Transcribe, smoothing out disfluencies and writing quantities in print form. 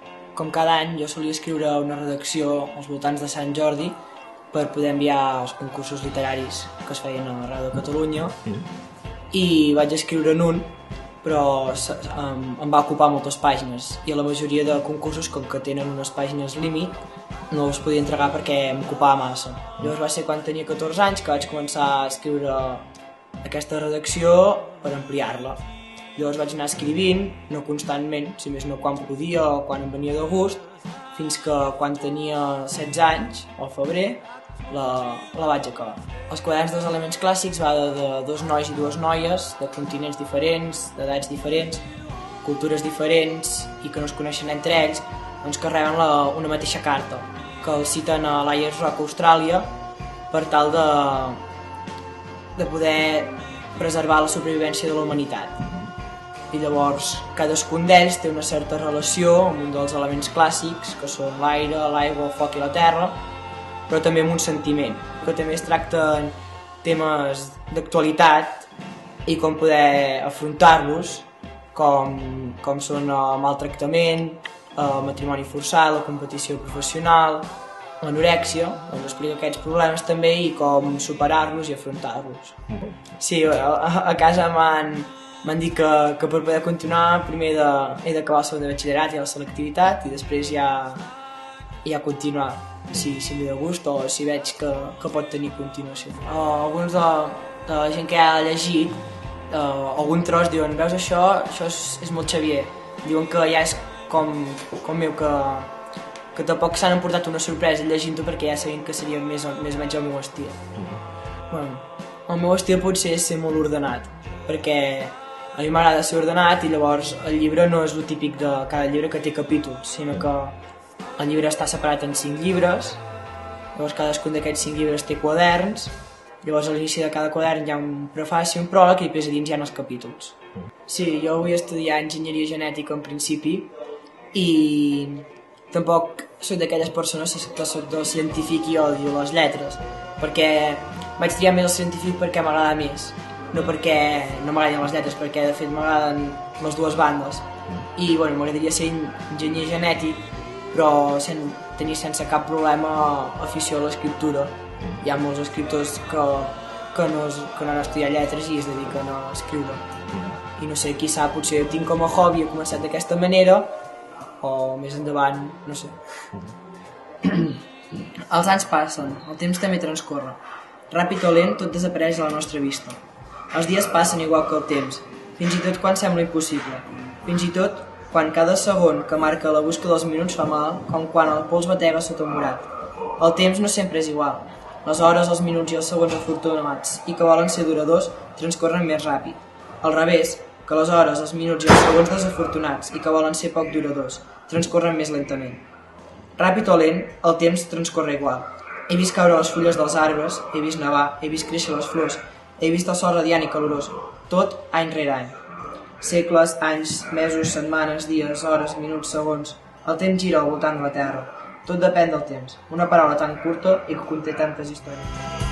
Com cada any jo solia escriure una redacció als voltants de Sant Jordi per poder enviar als concursos literaris que es feien arreu de Catalunya i vaig escriure'n un, però em va ocupar moltes pàgines i a la majoria de concursos, com que tenen unes pàgines límit, no els podia entregar perquè m'ocupava massa. Llavors va ser quan tenia 14 anys que vaig començar a escriure aquesta redacció per ampliar-la. Llavors vaig anar escrivint, no constantment, si més no quan podia o quan em venia de gust, fins que quan tenia 16 anys, al febrer, la vaig acabar. Els quaderns dels elements clàssics va de dos nois i dues noies, de continents diferents, d'edats diferents, cultures diferents i que no es coneixen entre ells, doncs que reben una mateixa carta, que els citen a l'Ayers Rock, Austràlia, per tal de poder preservar la supervivència de la humanitat. I llavors cadascun d'ells té una certa relació amb un dels elements clàssics, que són l'aire, l'aigua, el foc i la terra, però també amb un sentiment, que també es tracten temes d'actualitat i com poder afrontar-los, com són el maltractament, el matrimoni forçat, la competició professional, l'anorèxia, doncs explica aquests problemes també i com superar-los i afrontar-los. Sí, a casa m'han dit que per poder continuar primer he d'acabar el segon de batxillerat i la selectivitat i després ja continuar, si m'hi de gust o si veig que pot tenir continuació. Alguns de la gent que ja ha llegit, algun tros diuen, veus això és molt Xavier. Diuen que ja és com meu, que tampoc s'han emportat una sorpresa llegint-ho perquè ja sabien que seria més o menys el meu estil. El meu estil potser és ser molt ordenat, perquè a mi m'agrada ser ordenat i llavors el llibre no és el típic de cada llibre que té capítols, sinó que el llibre està separat en 5 llibres, llavors cadascun d'aquests 5 llibres té quaderns, llavors a l'inici de cada quadern hi ha un prefaci, un pròleg i després a dins hi ha els capítols. Sí, jo vull estudiar enginyeria genètica en principi i tampoc soc d'aquelles persones que soc del científic i odio les lletres, perquè vaig triar més el científic perquè m'agrada més, no perquè no m'agradin les lletres, perquè de fet m'agraden les dues bandes. I bueno, m'agradaria ser enginyer genètic, però tenir sense cap problema afició a l'escriptura. Hi ha molts escriptors que no han estudiat lletres i es dediquen a escriure. I no sé, qui sap, potser ho tinc com a hobby, he començat d'aquesta manera, o més endavant, no sé. Els anys passen, el temps també transcorre. Ràpid o lent, tot desapareix de la nostra vista. Els dies passen igual que el temps, fins i tot quan sembla impossible. Fins i tot quan cada segon que marca la busca dels minuts fa mal, com quan el pols batega sota un murat. El temps no sempre és igual. Les hores, els minuts i els segons afortunats i que volen ser duradors transcorren més ràpid. Al revés, que les hores, els minuts i els segons desafortunats i que volen ser poc duradors transcorren més lentament. Ràpid o lent, el temps transcorre igual. He vist caure les fulles dels arbres, he vist nevar, he vist créixer les flors, he vist el sol radiant i calorós, tot any rere any. Segles, anys, mesos, setmanes, dies, hores, minuts, segons. El temps gira al voltant de la Terra. Tot depèn del temps. Una paraula tan curta i que conté tantes històries.